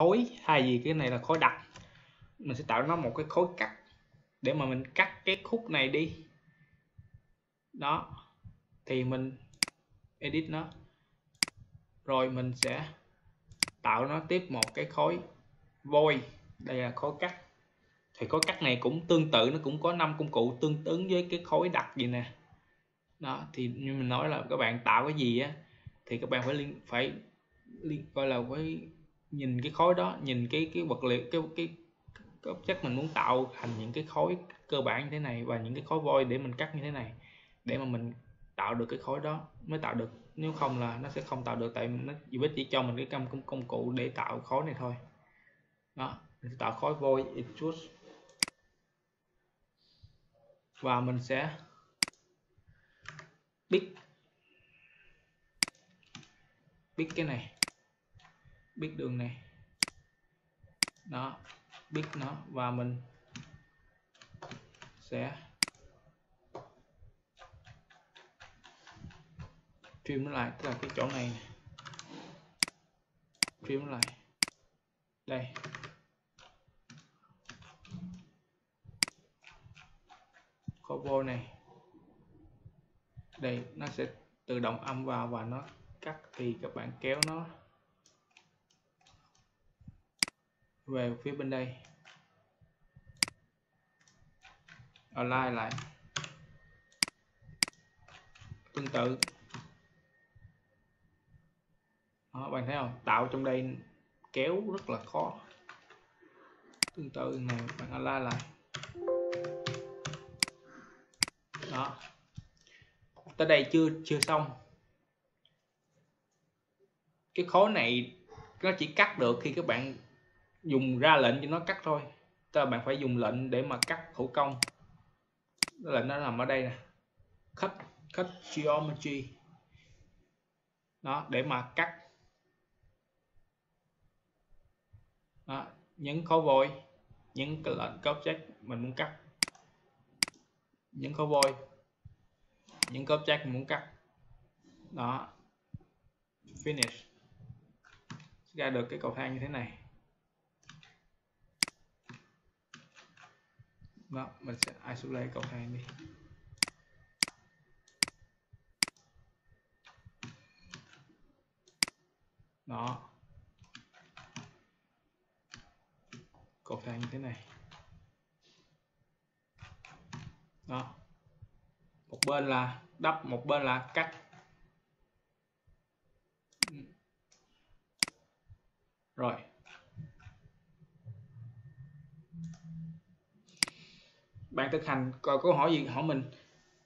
khối, thay vì cái này là khối đặc, mình sẽ tạo nó một cái khối cắt để mà mình cắt cái khúc này đi. Đó, thì mình edit nó, rồi mình sẽ tạo nó tiếp một cái khối void, đây là khối cắt. Thì khối cắt này cũng tương tự, nó cũng có 5 công cụ tương ứng với cái khối đặc gì nè. Đó, thì như mình nói là các bạn tạo cái gì á thì các bạn phải gọi là phải nhìn cái khối đó, nhìn cái vật liệu, cái object mình muốn tạo thành những cái khối cơ bản như thế này và những cái khối void để mình cắt như thế này, để mà mình tạo được cái khối đó mới tạo được, nếu không là nó sẽ không tạo được, tại nó chỉ cho mình cái công cụ để tạo khối này thôi. Đó, mình sẽ tạo khối void extrude và mình sẽ pick cái này, pick đường này. Đó, pick nó và mình sẽ trim nó lại, tức là cái chỗ này trim nó lại đây. Khối vô này đây, nó sẽ tự động âm vào và nó cắt, thì các bạn kéo nó về phía bên đây, align lại tương tự. Đó, bạn thấy không, tạo trong đây kéo rất là khó. Tương tự này bạn align lại. Đó, tới đây chưa xong. Cái khối này nó chỉ cắt được khi các bạn dùng ra lệnh cho nó cắt thôi, tức là bạn phải dùng lệnh để mà cắt thủ công. Lệnh nó nằm ở đây nè, cut geometry. Đó, để mà cắt. Đó, nhấn khối void, nhấn cái lệnh cái object mình muốn cắt, nhấn khối void, nhấn cái object mình muốn cắt. Đó, finish, ra được cái cầu thang như thế này. Đó, mình sẽ isolate cầu thang đi. Đó, cầu thang như thế này. Đó, một bên là đắp, một bên là cắt. Rồi, bạn thực hành, có câu hỏi gì hỏi mình.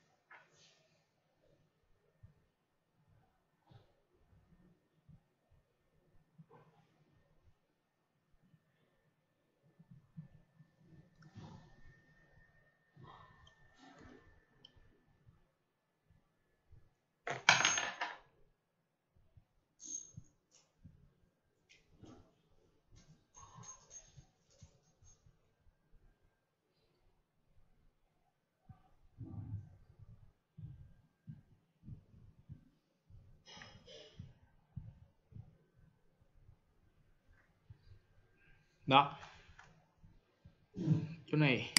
Đó, chỗ này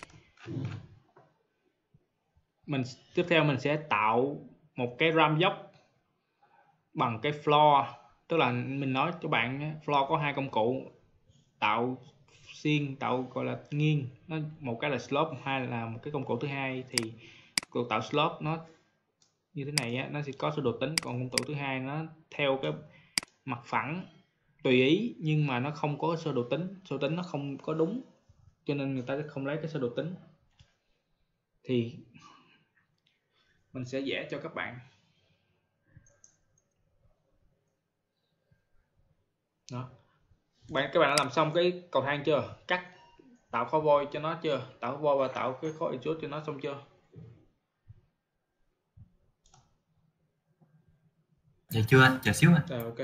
mình tiếp theo mình sẽ tạo một cái ram dốc bằng cái floor, tức là mình nói cho bạn floor có hai công cụ, tạo xiên, tạo gọi là nghiêng, nó một cái là slope, hai là một cái công cụ thứ hai. Thì cuộc tạo slope nó như thế này á, nó sẽ có sơ đồ tính, còn công cụ thứ hai nó theo cái mặt phẳng tùy ý, nhưng mà nó không có sơ đồ tính, sơ tính nó không có đúng, cho nên người ta sẽ không lấy cái sơ đồ tính. Thì mình sẽ vẽ cho các bạn. Đó, các bạn đã làm xong cái cầu thang chưa, cắt tạo khối void cho nó chưa, tạo khối void và tạo cái khối extrude cho nó xong chưa? Dạ chưa anh, chờ xíu anh. Rồi, ok.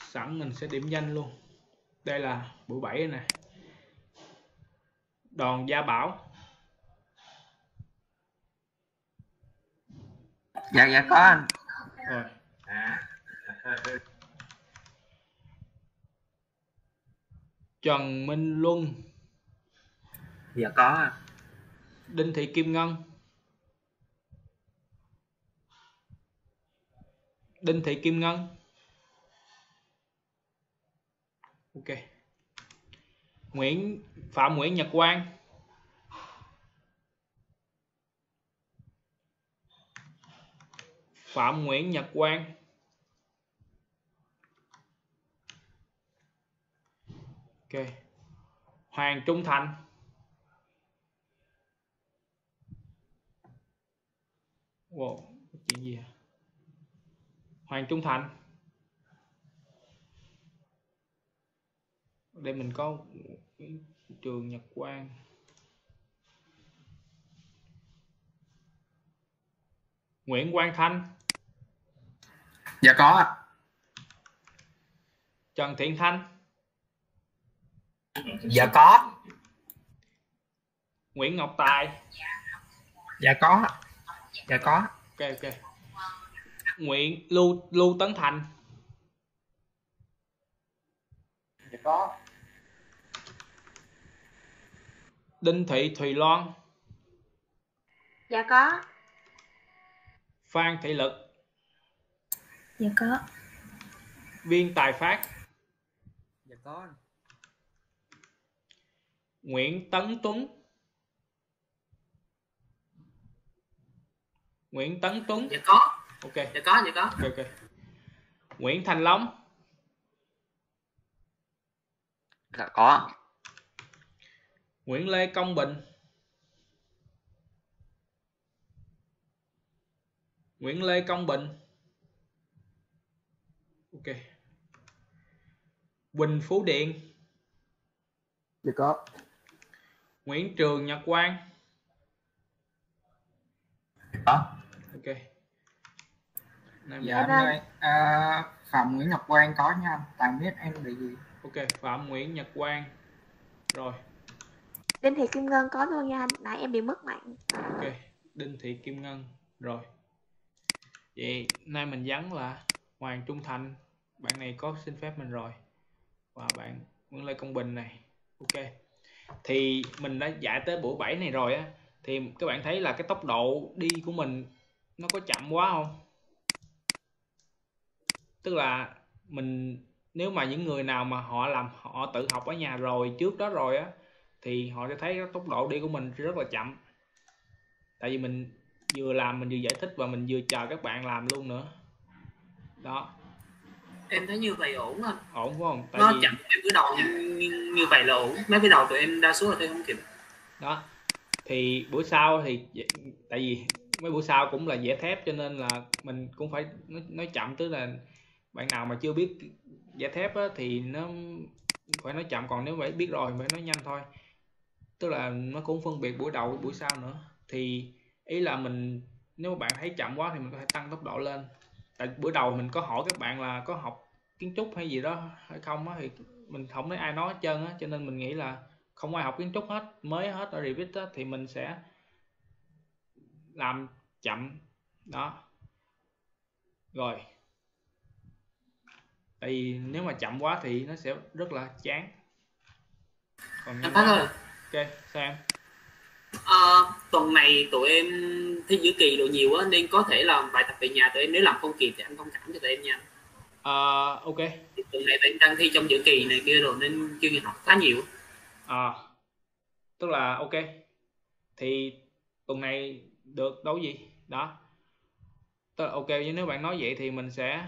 sẵn mình sẽ điểm danh luôn. Đây là buổi 7 nè. Đòn Gia Bảo. Dạ có anh. Rồi. Trần Minh Luân. Dạ có. Đinh Thị Kim Ngân. Đinh Thị Kim Ngân. Ok. Phạm Nguyễn Nhật Quang. Phạm Nguyễn Nhật Quang. Ok. Hoàng Trung Thành. Wow, chuyện gì hả? Hoàng Trung Thành. Đây mình có Trường Nhật Quang. Nguyễn Quang Thanh. Dạ có. Trần Thiện Thanh. Dạ có. Nguyễn Ngọc Tài. Dạ có. Dạ có. Ok. Lưu Tấn Thành. Dạ có. Đinh Thị Thùy Loan. Dạ có. Phan Thị Lực. Dạ có. Viên Tài Phát. Dạ có. Nguyễn Tấn Tuấn. Nguyễn Tấn Tuấn. Dạ có. Ok. Dạ có. Dạ có. Ok. Nguyễn Thành Long. Dạ có. Nguyễn Lê Công Bình. Nguyễn Lê Công Bình. Ok. Quỳnh Phú Điện. Dạ có. Nguyễn Trường Nhật Quang. Dạ có. Ok. Dạ anh ơi, Phạm Nguyễn Ngọc Quang có nha anh, tại biết em bị gì. Ok, Phạm Nguyễn Nhật Quang. Rồi. Đinh Thị Kim Ngân có luôn nha anh, nãy em bị mất mạng. Ok, Đinh Thị Kim Ngân. Rồi. Vậy nay mình nhắn là Hoàng Trung Thành. Bạn này có xin phép mình rồi. Và bạn Nguyễn Lê Công Bình này. Ok. Thì mình đã giải tới buổi 7 này rồi á. Thì các bạn thấy là cái tốc độ đi của mình nó có chậm quá không? Tức là nếu mà những người nào mà họ tự học ở nhà rồi trước đó rồi á, thì họ sẽ thấy tốc độ đi của mình rất là chậm. Tại vì mình vừa làm mình vừa giải thích và mình vừa chờ các bạn làm luôn nữa. Đó. Em thấy như vậy ổn không? Ổn phải không? Tại nó vì chậm em cứ đầu như vậy là ổn. Mấy cái đầu tụi em đa số là tôi không kịp. đó. Thì buổi sau thì tại vì mấy buổi sau cũng là vẽ thép, cho nên là mình cũng phải nói chậm, tức là bạn nào mà chưa biết vẽ thép á, thì nó phải nói chậm, còn nếu mà biết rồi phải nói nhanh thôi. Tức là nó cũng phân biệt buổi đầu với buổi sau nữa. Thì ý là nếu mà bạn thấy chậm quá thì mình có thể tăng tốc độ lên. Tại bữa đầu mình có hỏi các bạn là có học kiến trúc hay gì đó hay không á, thì mình không thấy ai nói hết trơn á, cho nên mình nghĩ là không ai học kiến trúc hết, mới hết ở Revit á, thì mình sẽ làm chậm đó. Rồi, tại vì nếu mà chậm quá thì nó sẽ rất là chán. Còn Anh Phát ơi, ok, sao em? tuần này tụi em thi giữa kỳ đồ nhiều á, nên có thể làm bài tập về nhà tụi em, nếu làm không kịp thì anh thông cảm cho tụi em nha. Ok. Tuần này tụi em đang thi trong giữa kỳ này kia rồi nên chương trình học khá nhiều. Tức là ok, thì tuần này được đấu gì đó. Tức là ok, nếu bạn nói vậy thì mình sẽ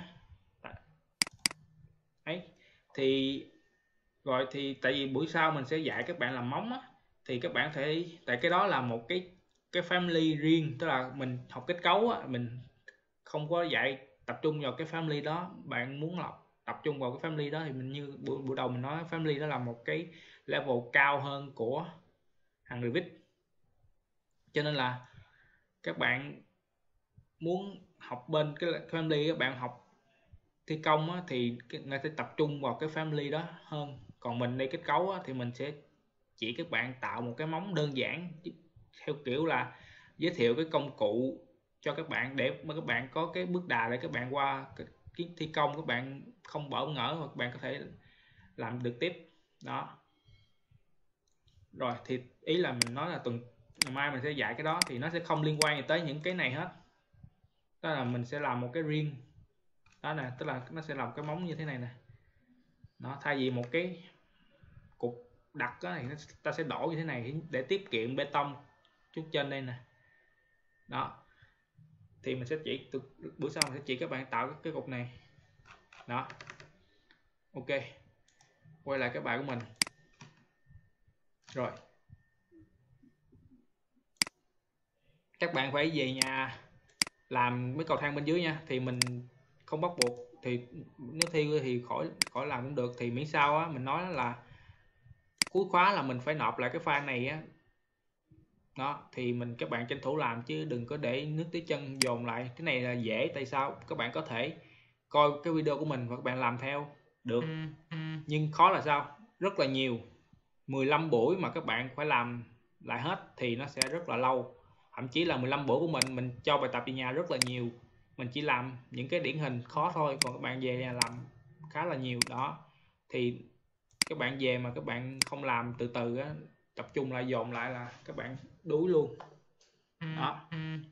ấy. Thì rồi thì tại vì buổi sau mình sẽ dạy các bạn làm móng á, thì các bạn thể, tại cái đó là một cái family riêng, tức là mình học kết cấu á, mình không có dạy tập trung vào cái family đó. Bạn muốn tập trung vào cái family đó thì mình như buổi đầu mình nói, family đó là một cái level cao hơn của hàng Revit, cho nên là các bạn muốn học bên cái family, các bạn học thi công á, thì người ta tập trung vào cái family đó hơn, còn mình đi kết cấu á, thì mình sẽ chỉ các bạn tạo một cái móng đơn giản theo kiểu là giới thiệu cái công cụ cho các bạn để mà các bạn có cái bước đà để các bạn qua cái thi công, các bạn không bỡ ngỡ hoặc các bạn có thể làm được tiếp đó. Rồi thì ý là mình nói là ngày mai mình sẽ dạy cái đó thì nó sẽ không liên quan gì tới những cái này hết, đó là mình sẽ làm một cái riêng đó nè, tức là nó sẽ làm cái móng như thế này nè, nó thay vì một cái cục đặt đó, thì ta sẽ đổ như thế này để tiết kiệm bê tông chút trên đây nè. Đó thì mình sẽ chỉ bữa sau mình sẽ chỉ các bạn tạo cái cục này đó. Ok, quay lại cái bài của mình. Rồi các bạn phải về nhà làm mấy cầu thang bên dưới nha, thì mình không bắt buộc, thì nếu thi thì khỏi làm cũng được, thì miễn sao á mình nói là cuối khóa là mình phải nộp lại cái file này á đó, thì các bạn tranh thủ làm chứ đừng có để nước tới chân dồn lại. Cái này là dễ, tại sao các bạn có thể coi cái video của mình và các bạn làm theo được, nhưng khó là sao, rất là nhiều, 15 buổi mà các bạn phải làm lại hết thì nó sẽ rất là lâu. Thậm chí là 15 buổi của mình cho bài tập về nhà rất là nhiều, mình chỉ làm những cái điển hình khó thôi, còn các bạn về nhà làm khá là nhiều đó. Thì các bạn về mà các bạn không làm từ từ á, tập trung lại dồn lại là các bạn đuối luôn đó.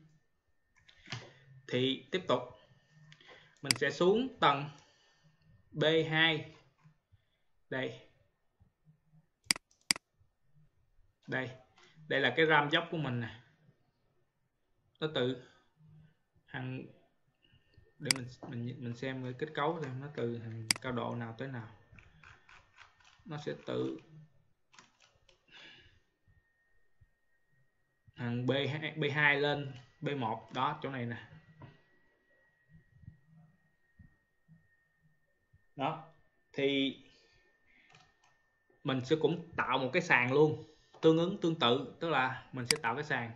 Thì tiếp tục mình sẽ xuống tầng B2 đây, đây là cái ram dốc của mình nè, nó từ hàng để mình xem cái kết cấu xem nó từ hàng cao độ nào tới nào, nó sẽ từ hàng B2 lên B1 đó, chỗ này nè đó. Thì mình sẽ cũng tạo một cái sàn luôn tương tự, tức là mình sẽ tạo cái sàn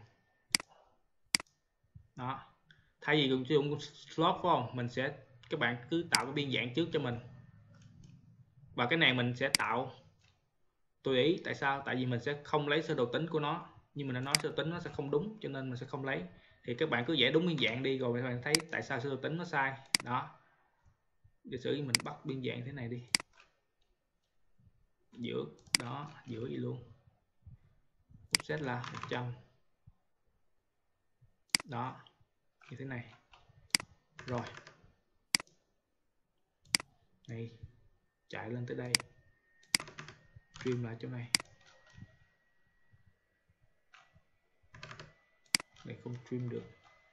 đó, thay vì dùng slot phải không, mình sẽ các bạn cứ tạo cái biên dạng trước cho mình, và cái này mình sẽ tạo tùy ý. Tại sao? Tại vì mình sẽ không lấy sơ đồ tính của nó, nhưng mình đã nói sơ đồ tính nó sẽ không đúng cho nên mình sẽ không lấy, thì các bạn cứ vẽ đúng biên dạng đi rồi các bạn thấy tại sao sơ đồ tính nó sai đó. Giả sử mình bắt biên dạng thế này đi, giữa đó, giữa gì luôn, offset là 100 đó, như thế này. Rồi này, chạy lên tới đây, trim lại chỗ này, này không trim được,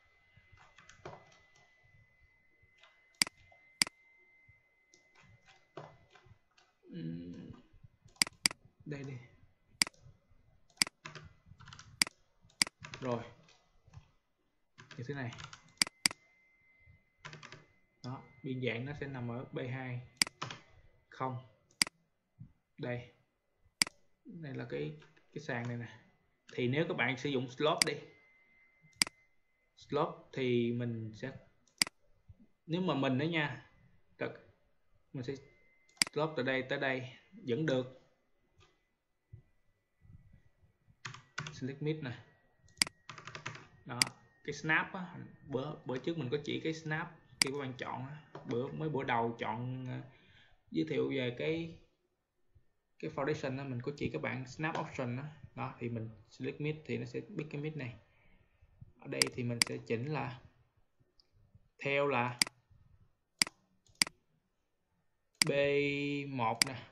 đây đi. Rồi như thế này đó, biên dạng nó sẽ nằm ở B2 không, đây là cái sàn này nè. Thì nếu các bạn sử dụng slope đi, slope thì mình sẽ, nếu mà mình nữa nha, mình sẽ slope từ đây tới đây vẫn được, select mid nè đó. Cái snap á, bữa trước mình có chỉ cái snap khi các bạn chọn á, bữa đầu chọn giới thiệu về cái foundation đó, mình có chỉ các bạn snap option đó. Đó thì mình select mid thì nó sẽ biết cái mid này. Ở đây thì mình sẽ chỉnh là theo là B1 nè,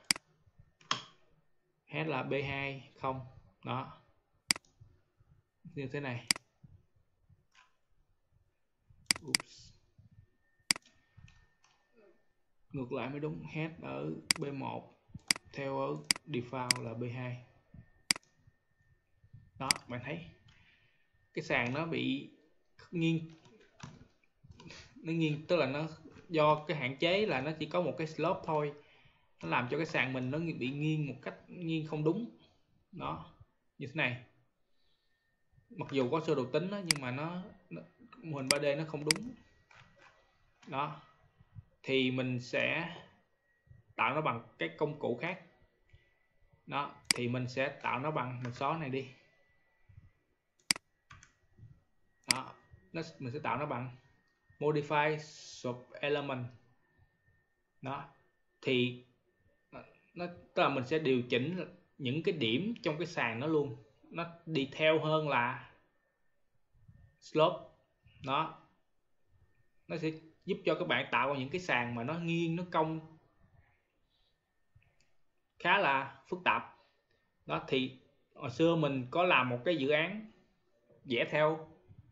head là B2 không đó, như thế này. Oops. Ngược lại mới đúng, head ở B1 theo ở default là B2 đó. Bạn thấy cái sàn nó bị nghiêng, tức là nó do cái hạn chế là nó chỉ có một cái slope thôi, nó làm cho cái sàn mình nó bị nghiêng một cách nghiêng không đúng đó, như thế này. Mặc dù có sơ đồ tính đó, nhưng mà nó mô hình 3D nó không đúng đó. thì mình sẽ tạo nó bằng cái công cụ khác. Đó, thì mình sẽ tạo nó bằng, mình xóa này đi. Đó, mình sẽ tạo nó bằng modify sub element. Đó, thì tức là mình sẽ điều chỉnh những cái điểm trong cái sàn nó luôn, nó đi theo hơn là slope. Đó, nó sẽ giúp cho các bạn tạo những cái sàn mà nó nghiêng, nó cong khá là phức tạp. Đó, thì hồi xưa mình có làm một cái dự án vẽ theo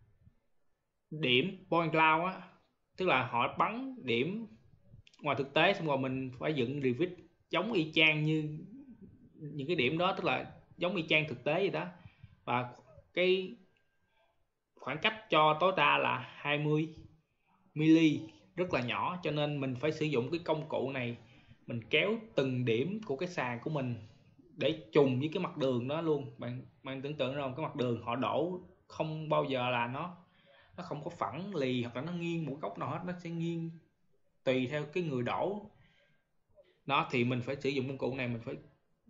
điểm point cloud á, tức là họ bắn điểm ngoài thực tế, xong rồi mình phải dựng Revit giống y chang như những cái điểm đó, tức là giống y chang thực tế vậy đó. Và cái khoảng cách cho tối đa là 20 mm, rất là nhỏ, cho nên mình phải sử dụng cái công cụ này, mình kéo từng điểm của cái sàn của mình để trùng với cái mặt đường đó luôn. Bạn tưởng tượng không, cái mặt đường họ đổ không bao giờ là nó không có phẳng lì hoặc là nó nghiêng một góc nào hết, nó sẽ nghiêng tùy theo cái người đổ. Đó, thì mình phải sử dụng công cụ này, mình phải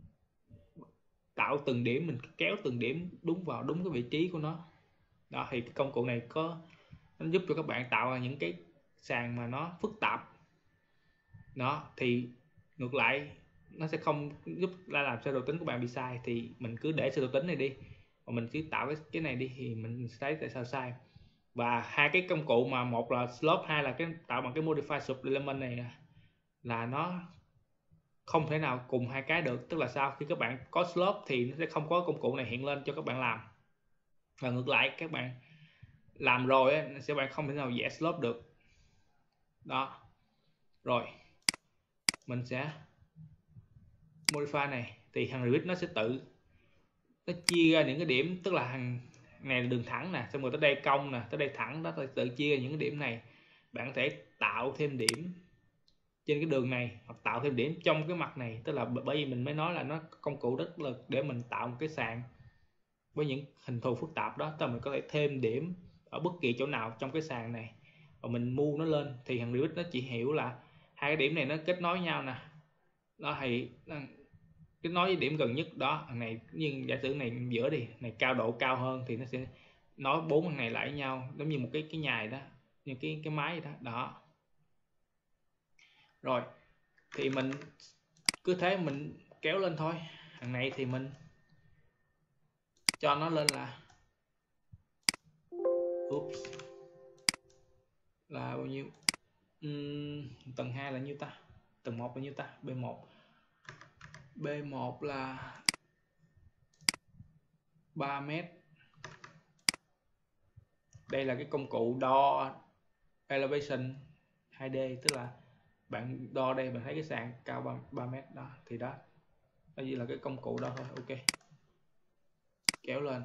tạo từng điểm, mình kéo từng điểm đúng vào đúng cái vị trí của nó. Đó, thì cái công cụ này nó giúp cho các bạn tạo ra những cái sàn mà nó phức tạp. Đó, thì ngược lại nó sẽ không giúp làm sơ đồ tính của bạn bị sai, thì mình cứ để sơ đồ tính này đi và mình cứ tạo cái này đi thì mình sẽ thấy tại sao sai. Và hai cái công cụ mà một là slope, hai là cái tạo bằng cái modify sub element này là nó không thể nào cùng hai cái được. Tức là sao, khi các bạn có slope thì nó sẽ không có công cụ này hiện lên cho các bạn làm, và ngược lại các bạn làm rồi ấy, sẽ bạn không thể nào vẽ slope được. Đó, rồi mình sẽ modify này, thì thằng Revit nó sẽ tự nó chia ra những cái điểm, tức là thằng này là đường thẳng nè, xong rồi tới đây cong nè, tới đây thẳng đó, tự chia ra những cái điểm này. Bạn có thể tạo thêm điểm trên cái đường này hoặc tạo thêm điểm trong cái mặt này, tức là bởi vì mình mới nói là nó công cụ rất là để mình tạo một cái sàn với những hình thù phức tạp đó. Tức là mình có thể thêm điểm ở bất kỳ chỗ nào trong cái sàn này và mình move nó lên, thì thằng Revit nó chỉ hiểu là hai cái điểm này nó kết nối nhau nè. Đó, thì kết nối với điểm gần nhất đó, thằng này nhưng giả sử này giữa đi, này cao độ cao hơn thì nó sẽ nói bốn thằng này lại với nhau giống như một cái nhài đó, như cái máy đó. Đó, rồi thì mình cứ thế mình kéo lên thôi. Thằng này thì mình cho nó lên là là bao nhiêu, tầng 2 là nhiêu ta, tầng 1 là nhiêu ta, B1 là 3 mét. Đây là cái công cụ đo elevation 2D, tức là bạn đo đây, bạn thấy cái sàn cao bằng 3 mét đó, thì đó đây là cái công cụ đó thôi. Ok, kéo lên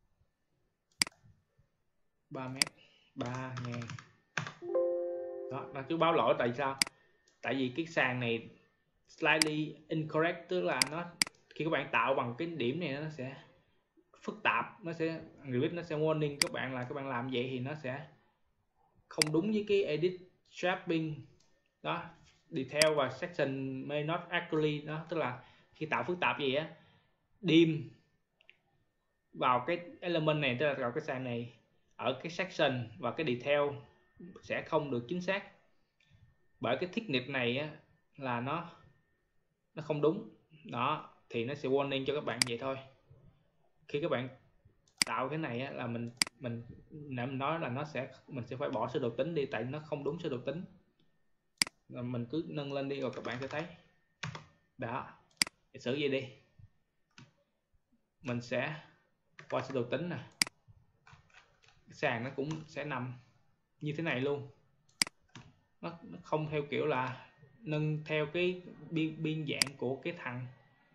3 mét 3.000. Đó, nó cứ báo lỗi. Tại sao? Tại vì cái sàn này slightly incorrect, tức là nó khi các bạn tạo bằng cái điểm này nó sẽ phức tạp, nó sẽ Revit nó sẽ warning các bạn là các bạn làm vậy thì nó sẽ không đúng với cái edit shaping đó, detail và section may not accurately đó. Tức là khi tạo phức tạp gì á, dim vào cái element này, tức là vào cái sàn này, ở cái section và cái detail sẽ không được chính xác, bởi cái thickness này á, là nó không đúng đó, thì nó sẽ warning cho các bạn vậy thôi. Khi các bạn tạo cái này á, là mình nói là mình sẽ phải bỏ sơ đồ tính đi, tại nó không đúng sơ đồ tính. Rồi mình cứ nâng lên đi rồi các bạn sẽ thấy đó. Giả sử vậy đi, mình sẽ qua sơ đồ tính nè, cái sàn nó cũng sẽ nằm như thế này luôn. Nó không theo kiểu là nâng theo cái biên dạng của cái thằng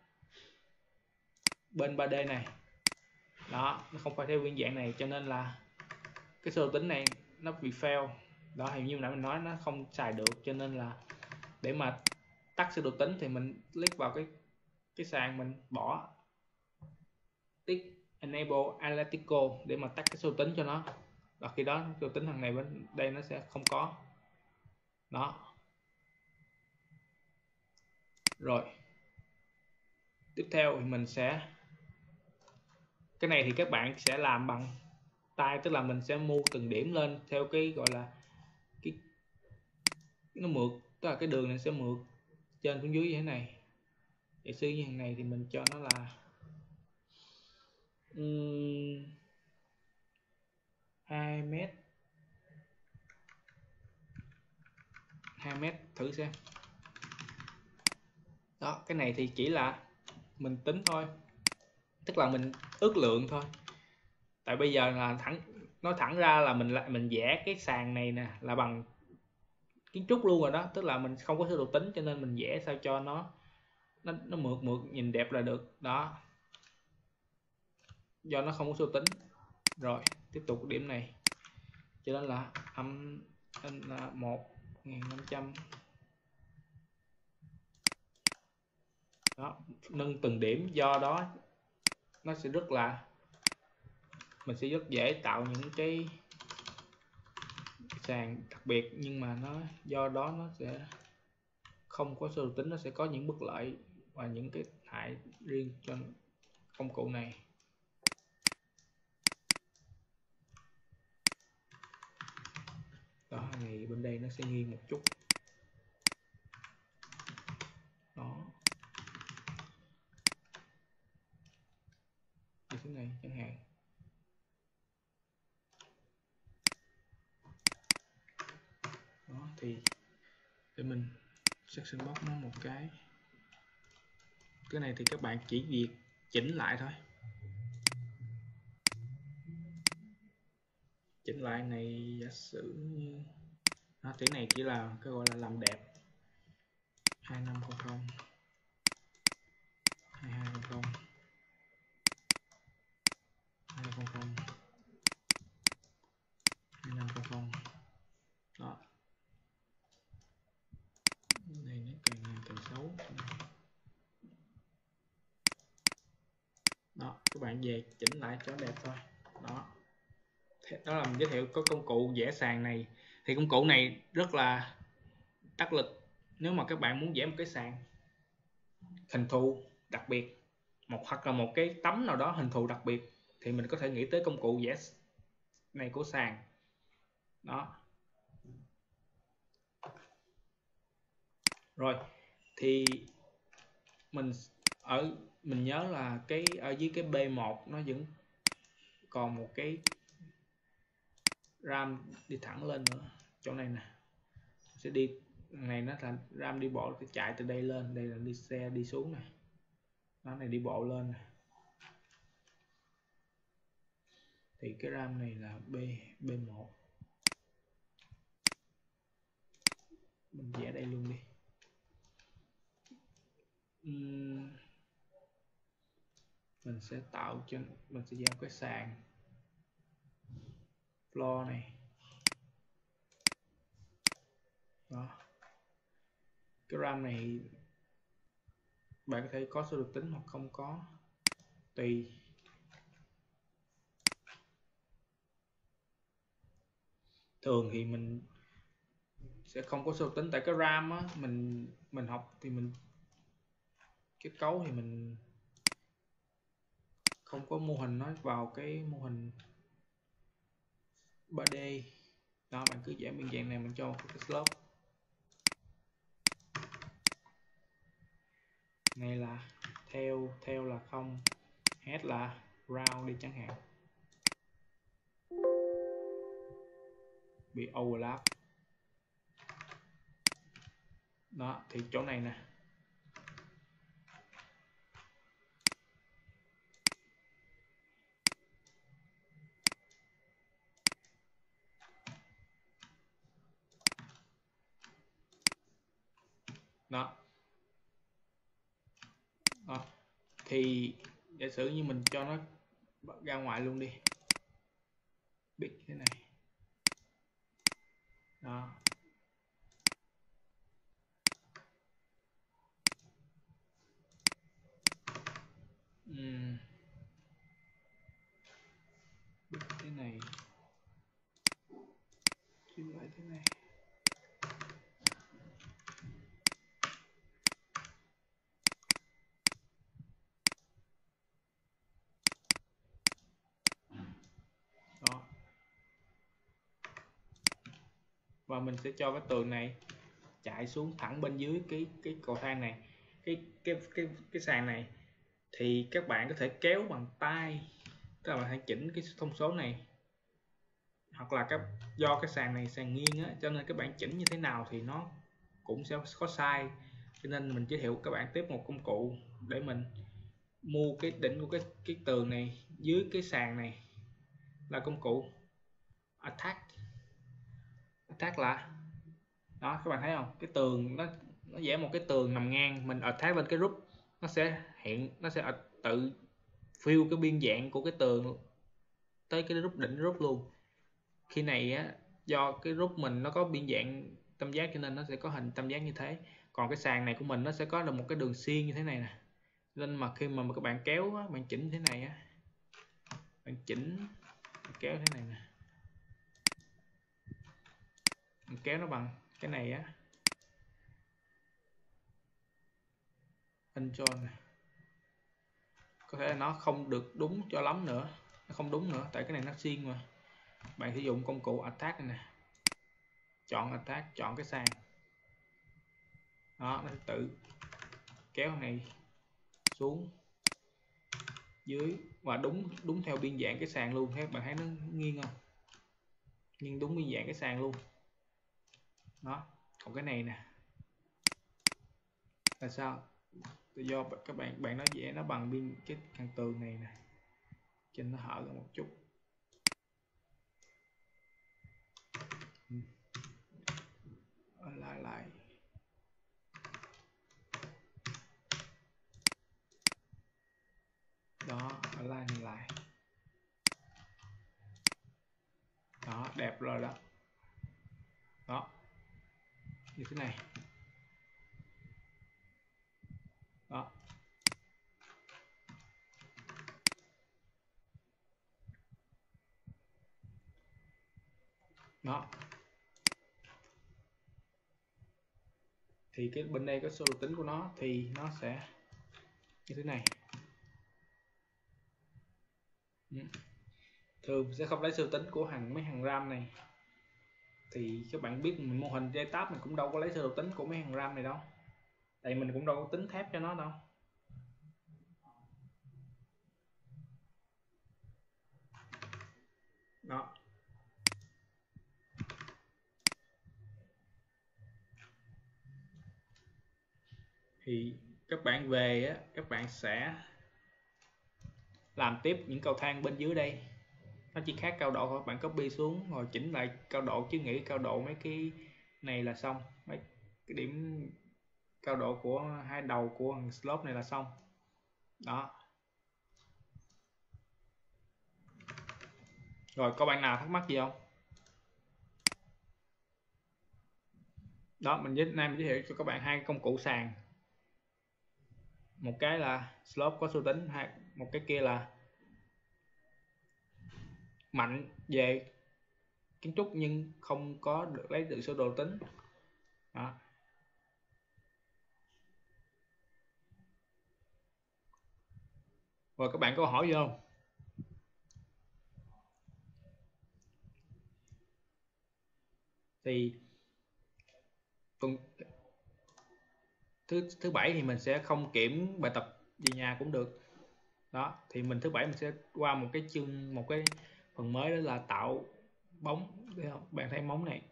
bên 3D này đó, nó không phải theo biên dạng này, cho nên là cái sơ đồ tính này nó bị fail đó. Thì như nãy mình nói, nó không xài được, cho nên là để mà tắt sơ đồ tính thì mình click vào cái sàn, mình bỏ tick enable analytical để mà tắt cái sơ đồ tính cho nó. Và khi đó sơ đồ tính thằng này bên đây nó sẽ không có đó. Rồi tiếp theo thì mình sẽ, cái này thì các bạn sẽ làm bằng tay, tức là mình sẽ mua từng điểm lên theo cái gọi là cái nó mượt, tức là cái đường này sẽ mượt trên xuống dưới như thế này. Giả sử như hàng này thì mình cho nó là 2 mét, 2 mét thử xem. Đó, cái này thì chỉ là mình tính thôi, tức là mình ước lượng thôi. Tại bây giờ là nói thẳng ra là mình vẽ cái sàn này nè là bằng kiến trúc luôn rồi đó, tức là mình không có sơ đồ tính, cho nên mình vẽ sao cho nó mượt nhìn đẹp là được đó, do nó không có sơ tính. Rồi tiếp tục điểm này, cho nên là âm là 1500 đó, nâng từng điểm, do đó nó sẽ rất là, mình sẽ rất dễ tạo những cái sàn đặc biệt, nhưng mà nó do đó nó sẽ không có sơ đồ tính, nó sẽ có những bất lợi và những cái hại riêng cho công cụ này. Đó, này bên đây nó sẽ nghiêng một chút đó, như thế này chẳng hạn. Đó thì để mình section box nó một cái này thì các bạn chỉ việc chỉnh lại thôi, chỉnh lại này, giả sử như đó, tiếng này chỉ là cái gọi là làm đẹp 2500 2200 200 2500 đó. Này nó càng ngày càng xấu đó, các bạn về chỉnh lại cho đẹp thôi đó. Đó là mình giới thiệu có công cụ vẽ sàn này. Thì công cụ này rất là đắc lực nếu mà các bạn muốn vẽ một cái sàn hình thù đặc biệt, hoặc là một cái tấm nào đó hình thù đặc biệt, thì mình có thể nghĩ tới công cụ vẽ này của sàn đó. Rồi thì mình nhớ là cái ở dưới cái B1 nó vẫn còn một cái ram đi thẳng lên nữa, chỗ này nè, sẽ đi này, nó là ram đi bộ, phải chạy từ đây lên, đây là đi xe đi xuống này, nó này đi bộ lên này. Thì cái ram này là B1, mình vẽ đây luôn đi. Mình sẽ tạo cho, mình sẽ giao cái sàn floor này đó. Cái ram này bạn có thể có sơ đồ tính hoặc không có, tùy. Thường thì mình sẽ không có sơ đồ tính, tại cái ram á, mình học thì mình kết cấu thì mình không có mô hình nó vào cái mô hình 3D đó. Bạn cứ vẽ biên dạng này, mình cho cái slope này là theo là không, head là round đi chẳng hạn, bị overlap đó. Thì chỗ này nè, đó đó, thì giả sử như mình cho nó ra ngoài luôn đi, big thế này đó. Big thế này, chỉnh lại thế này và mình sẽ cho cái tường này chạy xuống thẳng bên dưới cái cầu thang này, cái sàn này. Thì các bạn có thể kéo bằng tay, tức là bạn hãy chỉnh cái thông số này, hoặc là do cái sàn này sàn nghiêng á, cho nên các bạn chỉnh như thế nào thì nó cũng sẽ có sai. Cho nên mình giới thiệu các bạn tiếp một công cụ để mình mua cái đỉnh của cái tường này dưới cái sàn này, là công cụ Attack là đó, các bạn thấy không, cái tường nó vẽ một cái tường nằm ngang, mình Attack lên cái group, nó sẽ tự fill cái biên dạng của cái tường tới cái group đỉnh group luôn. Khi này á, do cái group mình nó có biên dạng tam giác cho nên nó sẽ có hình tam giác như thế. Còn cái sàn này của mình nó sẽ có được một cái đường xiên như thế này nè, nên mà khi mà các bạn kéo á, bạn chỉnh thế này á, bạn kéo thế này nè, bạn kéo nó bằng cái này á, control này, có thể là nó không được đúng cho lắm nữa, nó không đúng nữa tại cái này nó xiên mà. Bạn sử dụng công cụ Attack này nè, chọn Attack, chọn cái sàn đó, nó sẽ tự kéo này xuống dưới và đúng theo biên dạng cái sàn luôn. Các bạn thấy nó nghiêng không, nghiêng đúng biên dạng cái sàn luôn đó. Còn cái này nè là sao, do các bạn nó vẽ nó bằng biên cái căn tường này nè, trên nó hở ra một chút. Lại đó, align lại đó, đẹp rồi đó. Đó như thế này đó. Đó thì cái bên đây có số độ tính của nó thì nó sẽ như thế này. Thường sẽ không lấy số tính của mấy hàng RAM này, thì các bạn biết mình mô hình dây tab mình cũng đâu có lấy sơ đồ tính của mấy hàng RAM này đâu, tại mình cũng đâu có tính thép cho nó đâu. Đó thì các bạn về á, các bạn sẽ làm tiếp những cầu thang bên dưới đây, nó chỉ khác cao độ thôi. Bạn copy xuống rồi chỉnh lại cao độ, chứ nghĩ cao độ mấy cái này là xong, mấy cái điểm cao độ của hai đầu của thằng slope này là xong đó. Rồi có bạn nào thắc mắc gì không? Đó, mình giới thiệu cho các bạn hai công cụ sàn, một cái là slope có số tính, một cái kia là mạnh về kiến trúc nhưng không có được lấy được sơ đồ tính đó. Rồi các bạn có hỏi gì không? Thì tuần thứ bảy thì mình sẽ không kiểm bài tập về nhà cũng được đó. Thì mình thứ bảy mình sẽ qua một cái phần mới, đó là tạo bóng. Thấy không? Bạn thấy bóng này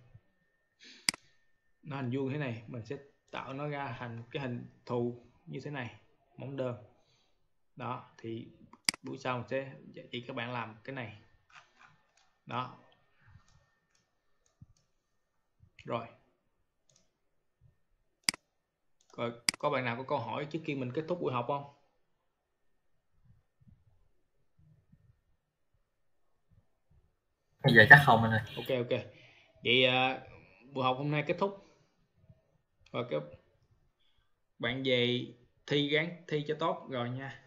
nó hình vuông thế này, mình sẽ tạo nó ra thành cái hình thù như thế này, móng đơn đó. Thì buổi sau mình sẽ chỉ các bạn làm cái này đó. Rồi có bạn nào có câu hỏi trước khi mình kết thúc buổi học không? Bây giờ chắc không anh ơi. Ok vậy buổi học hôm nay kết thúc rồi, các bạn về gắng thi cho tốt rồi nha.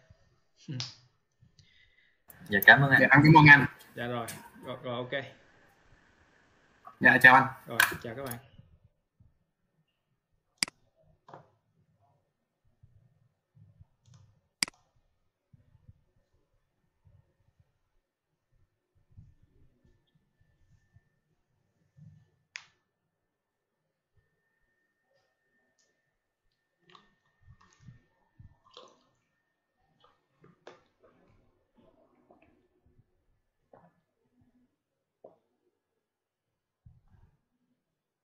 Dạ cảm ơn anh. Dạ, cảm ơn anh. Dạ rồi ok. Dạ chào anh. Rồi chào các bạn.